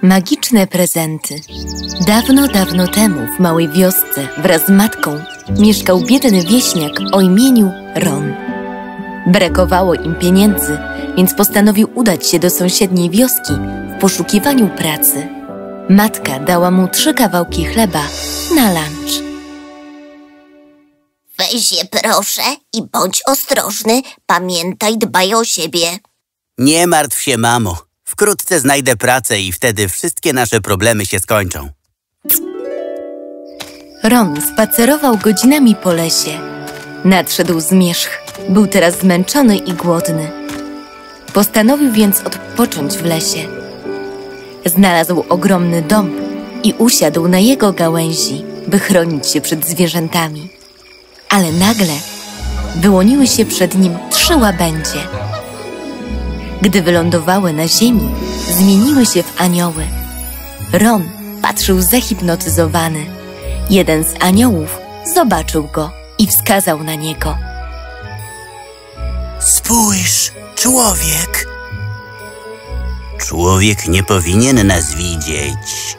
Magiczne prezenty. Dawno, dawno temu w małej wiosce wraz z matką mieszkał biedny wieśniak o imieniu Ron. Brakowało im pieniędzy, więc postanowił udać się do sąsiedniej wioski w poszukiwaniu pracy. Matka dała mu 3 kawałki chleba na lunch. Weź je proszę i bądź ostrożny. Pamiętaj, dbaj o siebie. Nie martw się, mamo. Wkrótce znajdę pracę i wtedy wszystkie nasze problemy się skończą. Ron spacerował godzinami po lesie. Nadszedł zmierzch. Był teraz zmęczony i głodny. Postanowił więc odpocząć w lesie. Znalazł ogromny dąb i usiadł na jego gałęzi, by chronić się przed zwierzętami. Ale nagle wyłoniły się przed nim 3 łabędzie. Gdy wylądowały na ziemi, zmieniły się w anioły. Ron patrzył zahipnotyzowany. Jeden z aniołów zobaczył go i wskazał na niego. Spójrz, człowiek! Człowiek nie powinien nas widzieć.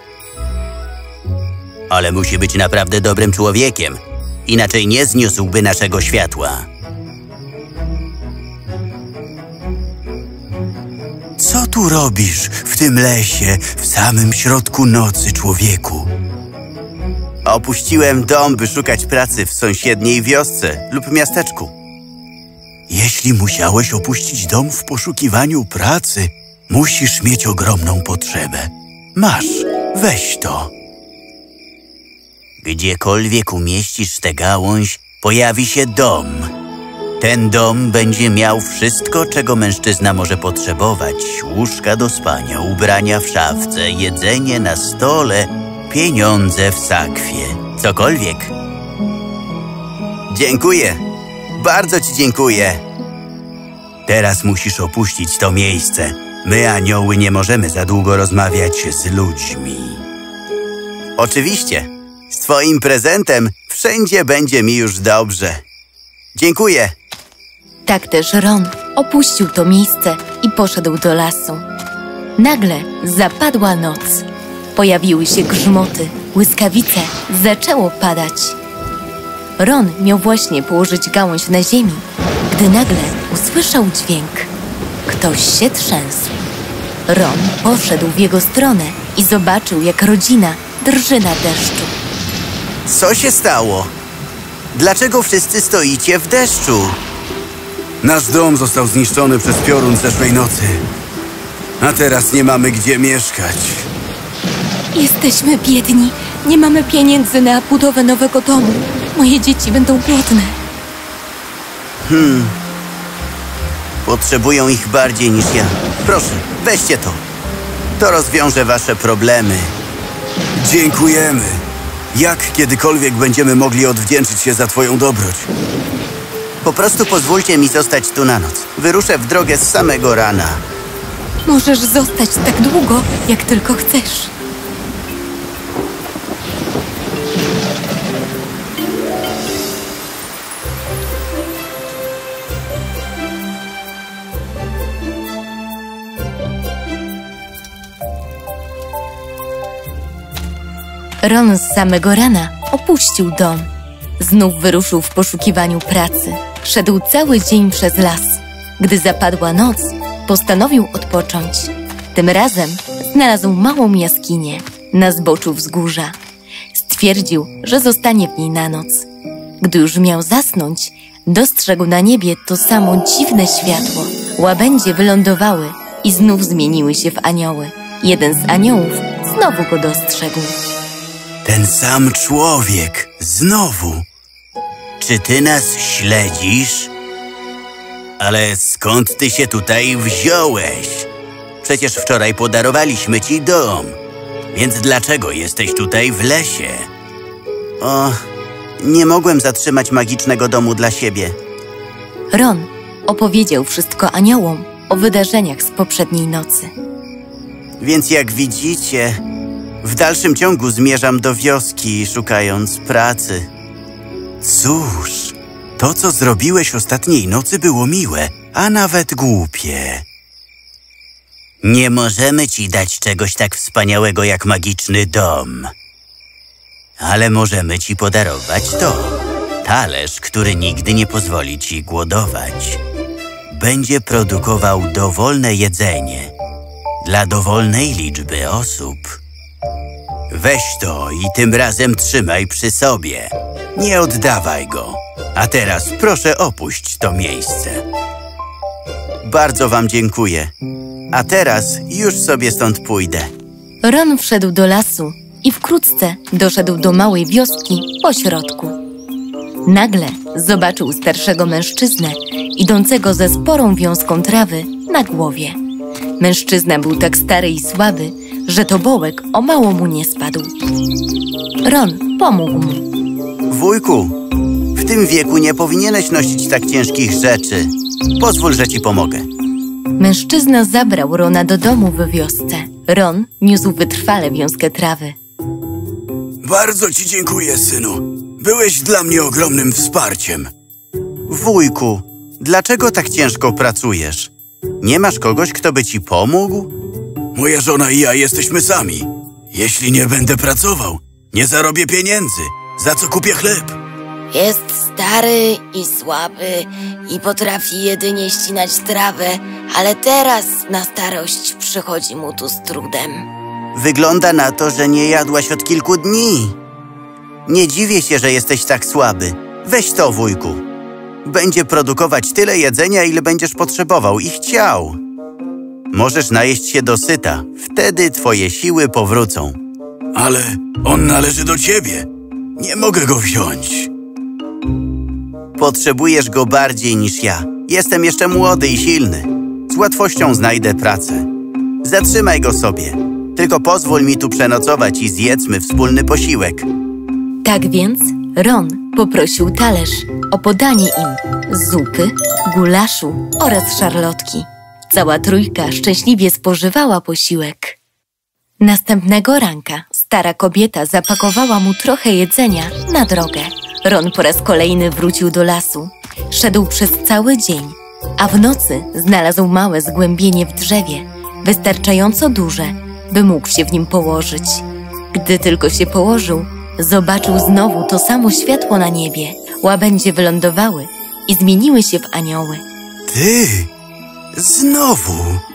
Ale musi być naprawdę dobrym człowiekiem, inaczej nie zniósłby naszego światła. Co tu robisz w tym lesie, w samym środku nocy, człowieku? Opuściłem dom, by szukać pracy w sąsiedniej wiosce lub miasteczku. Jeśli musiałeś opuścić dom w poszukiwaniu pracy, musisz mieć ogromną potrzebę. Masz, weź to. Gdziekolwiek umieścisz tę gałąź, pojawi się dom. Ten dom będzie miał wszystko, czego mężczyzna może potrzebować. Łóżka do spania, ubrania w szafce, jedzenie na stole, pieniądze w sakwie. Cokolwiek. Dziękuję. Bardzo ci dziękuję. Teraz musisz opuścić to miejsce. My, anioły, nie możemy za długo rozmawiać z ludźmi. Oczywiście. Z twoim prezentem wszędzie będzie mi już dobrze. Dziękuję. Tak też Ron opuścił to miejsce i poszedł do lasu. Nagle zapadła noc. Pojawiły się grzmoty, błyskawice, zaczęło padać. Ron miał właśnie położyć gałąź na ziemi, gdy nagle usłyszał dźwięk. Ktoś się trzęsł. Ron poszedł w jego stronę i zobaczył, jak rodzina drży na deszczu. Co się stało? Dlaczego wszyscy stoicie w deszczu? Nasz dom został zniszczony przez piorun zeszłej nocy. A teraz nie mamy gdzie mieszkać. Jesteśmy biedni. Nie mamy pieniędzy na budowę nowego domu. Moje dzieci będą głodne. Potrzebują ich bardziej niż ja. Proszę, weźcie to. To rozwiąże wasze problemy. Dziękujemy. Jak kiedykolwiek będziemy mogli odwdzięczyć się za twoją dobroć? Po prostu pozwólcie mi zostać tu na noc. Wyruszę w drogę z samego rana. Możesz zostać tak długo, jak tylko chcesz. Ron z samego rana opuścił dom. Znów wyruszył w poszukiwaniu pracy. Szedł cały dzień przez las. Gdy zapadła noc, postanowił odpocząć. Tym razem znalazł małą jaskinię na zboczu wzgórza. Stwierdził, że zostanie w niej na noc. Gdy już miał zasnąć, dostrzegł na niebie to samo dziwne światło. Łabędzie wylądowały i znów zmieniły się w anioły. Jeden z aniołów znowu go dostrzegł. Ten sam człowiek. Znowu. Czy ty nas śledzisz? Ale skąd ty się tutaj wziąłeś? Przecież wczoraj podarowaliśmy ci dom. Więc dlaczego jesteś tutaj w lesie? O, nie mogłem zatrzymać magicznego domu dla siebie. Ron opowiedział wszystko aniołom o wydarzeniach z poprzedniej nocy. Więc jak widzicie, w dalszym ciągu zmierzam do wioski, szukając pracy. Cóż, to co zrobiłeś ostatniej nocy było miłe, a nawet głupie. Nie możemy ci dać czegoś tak wspaniałego jak magiczny dom. Ale możemy ci podarować to. Talerz, który nigdy nie pozwoli ci głodować. Będzie produkował dowolne jedzenie dla dowolnej liczby osób. Weź to i tym razem trzymaj przy sobie. Nie oddawaj go. A teraz proszę opuść to miejsce. Bardzo wam dziękuję. A teraz już sobie stąd pójdę. Ron wszedł do lasu i wkrótce doszedł do małej wioski po środku. Nagle zobaczył starszego mężczyznę, idącego ze sporą wiązką trawy na głowie. Mężczyzna był tak stary i słaby, że tobołek o mało mu nie spadł. Ron pomógł mu. Wujku, w tym wieku nie powinieneś nosić tak ciężkich rzeczy. Pozwól, że ci pomogę. Mężczyzna zabrał Rona do domu w wiosce. Ron niósł wytrwale wiązkę trawy. Bardzo ci dziękuję, synu. Byłeś dla mnie ogromnym wsparciem. Wujku, dlaczego tak ciężko pracujesz? Nie masz kogoś, kto by ci pomógł? Moja żona i ja jesteśmy sami. Jeśli nie będę pracował, nie zarobię pieniędzy. Za co kupię chleb? Jest stary i słaby i potrafi jedynie ścinać trawę, ale teraz na starość przychodzi mu tu z trudem. Wygląda na to, że nie jadłaś od kilku dni. Nie dziwię się, że jesteś tak słaby. Weź to, wujku. Będzie produkować tyle jedzenia, ile będziesz potrzebował i chciał. Możesz najeść się dosyta. Wtedy twoje siły powrócą. Ale on należy do ciebie. Nie mogę go wziąć. Potrzebujesz go bardziej niż ja. Jestem jeszcze młody i silny. Z łatwością znajdę pracę. Zatrzymaj go sobie. Tylko pozwól mi tu przenocować i zjedzmy wspólny posiłek. Tak więc Ron poprosił talerz o podanie im zupy, gulaszu oraz szarlotki. Cała trójka szczęśliwie spożywała posiłek. Następnego ranka stara kobieta zapakowała mu trochę jedzenia na drogę. Ron po raz kolejny wrócił do lasu. Szedł przez cały dzień, a w nocy znalazł małe zgłębienie w drzewie, wystarczająco duże, by mógł się w nim położyć. Gdy tylko się położył, zobaczył znowu to samo światło na niebie. Łabędzie wylądowały i zmieniły się w anioły. Ty! Znowu!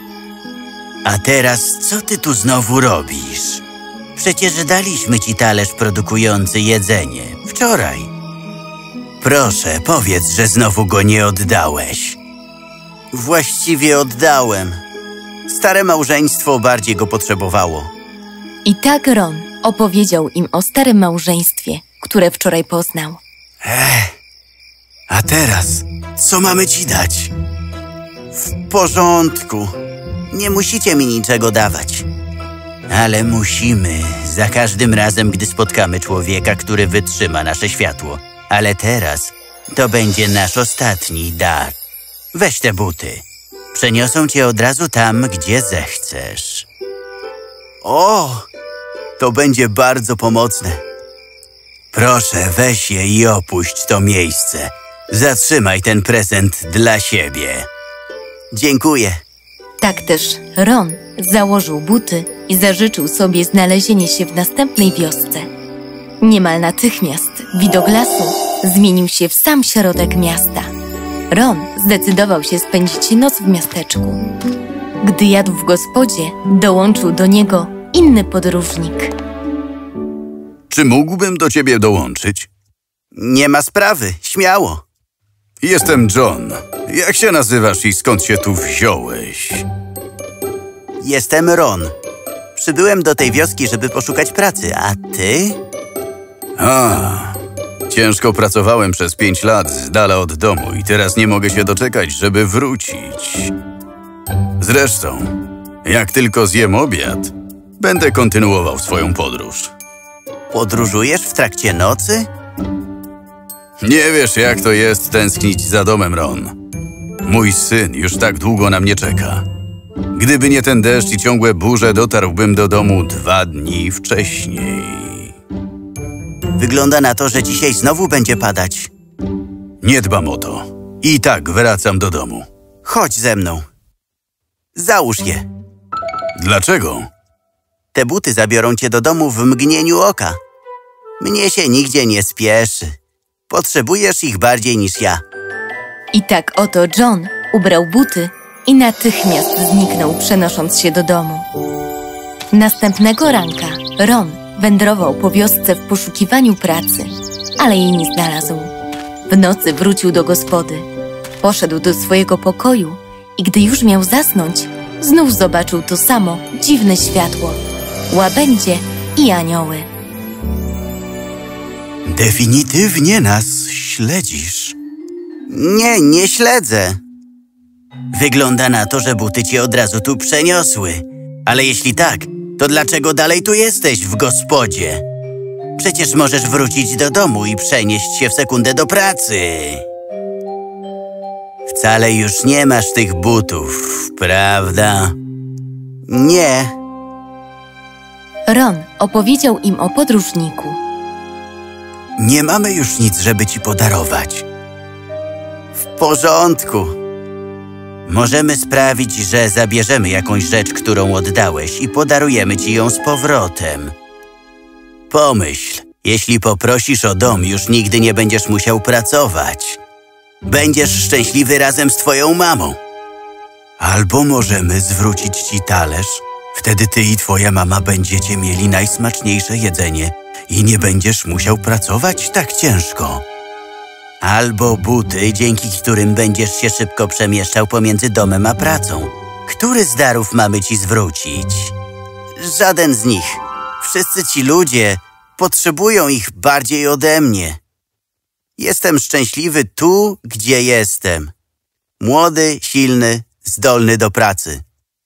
A teraz co ty tu znowu robisz? Przecież daliśmy ci talerz produkujący jedzenie wczoraj. Proszę, powiedz, że znowu go nie oddałeś. Właściwie oddałem. Stare małżeństwo bardziej go potrzebowało. I tak Ron opowiedział im o starym małżeństwie, które wczoraj poznał. A teraz co mamy ci dać? W porządku. Nie musicie mi niczego dawać. Ale musimy za każdym razem, gdy spotkamy człowieka, który wytrzyma nasze światło. Ale teraz to będzie nasz ostatni dar. Weź te buty. Przeniosą cię od razu tam, gdzie zechcesz. O! To będzie bardzo pomocne. Proszę, weź je i opuść to miejsce. Zatrzymaj ten prezent dla siebie. Dziękuję. Tak też Ron założył buty i zażyczył sobie znalezienie się w następnej wiosce. Niemal natychmiast widok lasu zmienił się w sam środek miasta. Ron zdecydował się spędzić noc w miasteczku. Gdy jadł w gospodzie, dołączył do niego inny podróżnik. Czy mógłbym do ciebie dołączyć? Nie ma sprawy, śmiało. Jestem John. Jak się nazywasz i skąd się tu wziąłeś? Jestem Ron. Przybyłem do tej wioski, żeby poszukać pracy, a ty? Ciężko pracowałem przez 5 lat z dala od domu i teraz nie mogę się doczekać, żeby wrócić. Zresztą, jak tylko zjem obiad, będę kontynuował swoją podróż. Podróżujesz w trakcie nocy? Nie wiesz, jak to jest tęsknić za domem, Ron. Mój syn już tak długo na mnie czeka. Gdyby nie ten deszcz i ciągłe burze, dotarłbym do domu 2 dni wcześniej. Wygląda na to, że dzisiaj znowu będzie padać. Nie dbam o to. I tak wracam do domu. Chodź ze mną. Załóż je. Dlaczego? Te buty zabiorą cię do domu w mgnieniu oka. Mnie się nigdzie nie spieszy. Potrzebujesz ich bardziej niż ja. I tak oto John ubrał buty i natychmiast zniknął, przenosząc się do domu. Następnego ranka Ron wędrował po wiosce w poszukiwaniu pracy, ale jej nie znalazł. W nocy wrócił do gospody. Poszedł do swojego pokoju i gdy już miał zasnąć, znów zobaczył to samo dziwne światło, łabędzie i anioły. Definitywnie nas śledzisz. Nie śledzę. Wygląda na to, że buty cię od razu tu przeniosły. Ale jeśli tak, to dlaczego dalej tu jesteś w gospodzie? Przecież możesz wrócić do domu i przenieść się w sekundę do pracy. Wcale już nie masz tych butów, prawda? Nie. Ron opowiedział im o podróżniku. Nie mamy już nic, żeby ci podarować. W porządku. Możemy sprawić, że zabierzemy jakąś rzecz, którą oddałeś i podarujemy ci ją z powrotem. Pomyśl, jeśli poprosisz o dom, już nigdy nie będziesz musiał pracować. Będziesz szczęśliwy razem z twoją mamą. Albo możemy zwrócić ci talerz. Wtedy ty i twoja mama będziecie mieli najsmaczniejsze jedzenie i nie będziesz musiał pracować tak ciężko. Albo buty, dzięki którym będziesz się szybko przemieszczał pomiędzy domem a pracą. Który z darów mamy ci zwrócić? Żaden z nich. Wszyscy ci ludzie potrzebują ich bardziej ode mnie. Jestem szczęśliwy tu, gdzie jestem. Młody, silny, zdolny do pracy.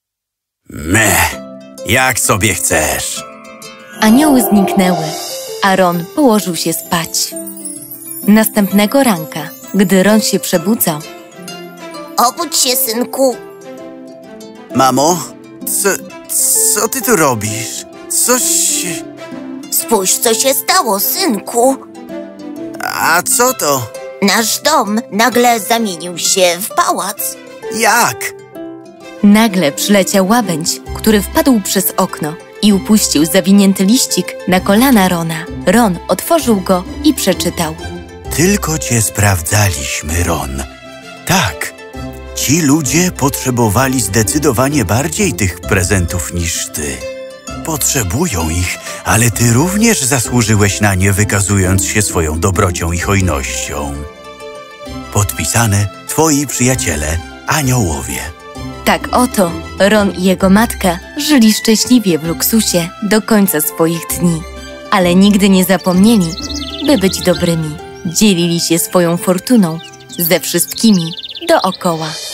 Jak sobie chcesz. Anioły zniknęły, a Ron położył się spać. Następnego ranka, gdy Ron się przebudzał. Obudź się, synku. Mamo, co ty tu robisz? Coś... Spójrz, co się stało, synku. A co to? Nasz dom nagle zamienił się w pałac. Jak? Nagle przyleciał łabędź, który wpadł przez okno i upuścił zawinięty liścik na kolana Rona. Ron otworzył go i przeczytał. Tylko cię sprawdzaliśmy, Ron. Tak, ci ludzie potrzebowali zdecydowanie bardziej tych prezentów niż ty. Potrzebują ich, ale ty również zasłużyłeś na nie, wykazując się swoją dobrocią i hojnością. Podpisane twoi przyjaciele, aniołowie. Tak oto Ron i jego matka żyli szczęśliwie w luksusie do końca swoich dni, ale nigdy nie zapomnieli, by być dobrymi. Dzielili się swoją fortuną ze wszystkimi dookoła.